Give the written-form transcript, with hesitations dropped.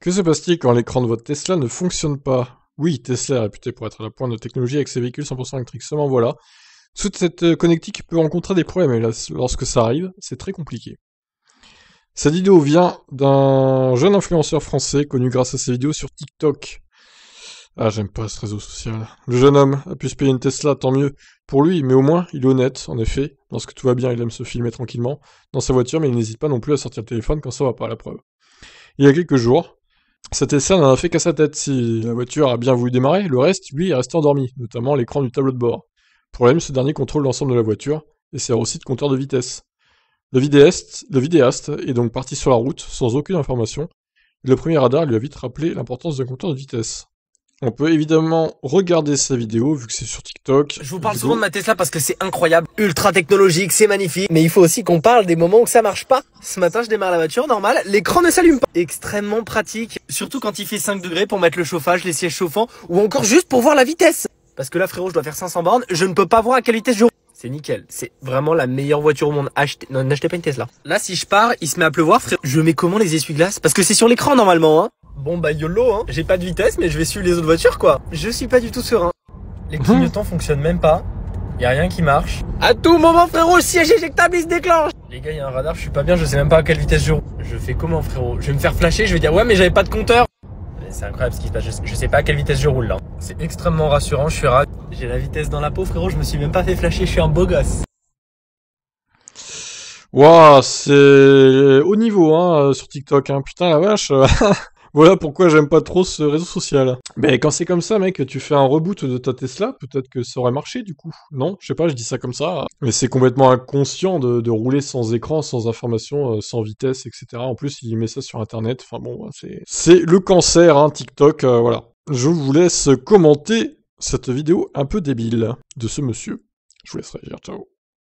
Que se passe-t-il quand l'écran de votre Tesla ne fonctionne pas? Oui, Tesla est réputé pour être à la pointe de technologie avec ses véhicules 100% électriques. Seulement voilà, toute cette connectique peut rencontrer des problèmes et lorsque ça arrive, c'est très compliqué. Cette vidéo vient d'un jeune influenceur français connu grâce à ses vidéos sur TikTok. Ah, j'aime pas ce réseau social. Le jeune homme a pu se payer une Tesla, tant mieux pour lui, mais au moins, il est honnête, en effet. Lorsque tout va bien, il aime se filmer tranquillement dans sa voiture, mais il n'hésite pas non plus à sortir le téléphone quand ça va pas, la preuve. Il y a quelques jours, sa Tesla n'en a fait qu'à sa tête. Si la voiture a bien voulu démarrer, le reste, lui, est resté endormi, notamment l'écran du tableau de bord. Problème, ce dernier contrôle l'ensemble de la voiture, et sert aussi de compteur de vitesse. Le vidéaste est donc parti sur la route, sans aucune information, et le premier radar lui a vite rappelé l'importance d'un compteur de vitesse. On peut évidemment regarder sa vidéo, vu que c'est sur TikTok. Je vous parle souvent de ma Tesla parce que c'est incroyable, ultra technologique, c'est magnifique. Mais il faut aussi qu'on parle des moments où ça marche pas. Ce matin, je démarre la voiture, normal, l'écran ne s'allume pas. Extrêmement pratique, surtout quand il fait 5 degrés pour mettre le chauffage, les sièges chauffants, ou encore juste pour voir la vitesse. Parce que là, frérot, je dois faire 500 bornes, je ne peux pas voir à quelle vitesse je roule. C'est nickel, c'est vraiment la meilleure voiture au monde. Non, n'achetez pas une Tesla. Là, si je pars, il se met à pleuvoir, frérot. Je mets comment les essuie-glaces? Parce que c'est sur l'écran normalement, hein. Bon bah YOLO, hein. J'ai pas de vitesse, mais je vais suivre les autres voitures, quoi. Je suis pas du tout serein. Les clignotants fonctionnent même pas. Y a rien qui marche. À tout moment, frérot, le siège éjectable, il se déclenche. Les gars, y a un radar, je suis pas bien, je sais même pas à quelle vitesse je roule. Je fais comment, frérot? Je vais me faire flasher, je vais dire ouais, mais j'avais pas de compteur. C'est incroyable ce qui se passe, je sais pas à quelle vitesse je roule là. C'est extrêmement rassurant, je suis ravi. J'ai la vitesse dans la peau, frérot, je me suis même pas fait flasher, je suis un beau gosse. Waouh, c'est haut niveau, hein, sur TikTok, hein. Putain, la vache. Voilà pourquoi j'aime pas trop ce réseau social. Mais quand c'est comme ça, mec, tu fais un reboot de ta Tesla, peut-être que ça aurait marché, du coup. Non? Je sais pas, je dis ça comme ça. Mais c'est complètement inconscient de rouler sans écran, sans information, sans vitesse, etc. En plus, il met ça sur Internet. Enfin bon, c'est le cancer, hein, TikTok, voilà. Je vous laisse commenter cette vidéo un peu débile de ce monsieur. Je vous laisse réagir, ciao.